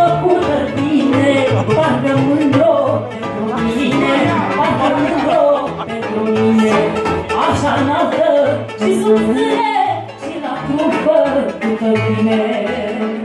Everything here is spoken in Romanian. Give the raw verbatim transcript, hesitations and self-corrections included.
făcută bine, parcă mândro pentru mine, parcă mândro pentru mine. Așa înaltă și susține și la trupă după tine.